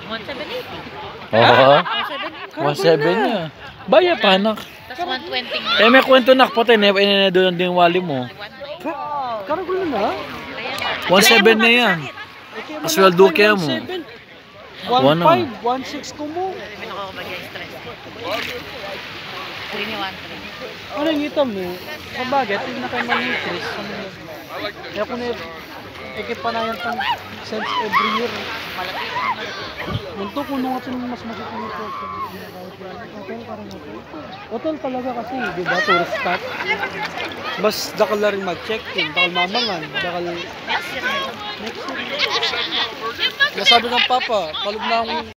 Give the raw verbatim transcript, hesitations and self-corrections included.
one seven eighty. Oo. one seven eighty. one seven niya. Baya pa, nak. Tapos one twenty nga. Eh, may kwento nak po tayo. Inina doon din wali mo. Karagol na. one seven na yan. Asweldo kaya mo. one five, one six ko mo. Hindi ako mag-stress. three ni one three. Ano yung itam mo? Sabagay, ito na kayo mag-increase. Kaya kung na-ekip pa na yan pang cents every year. Malapit. Munto kung nung ito mas masipin ito. Hotel parang hotel. Hotel talaga kasi, di ba? Tourist spot. Bas, dakal na rin mag-check-in. Dakal mamangan. Dakal... Next year. Next year. Nasabi ng papa, palog na akong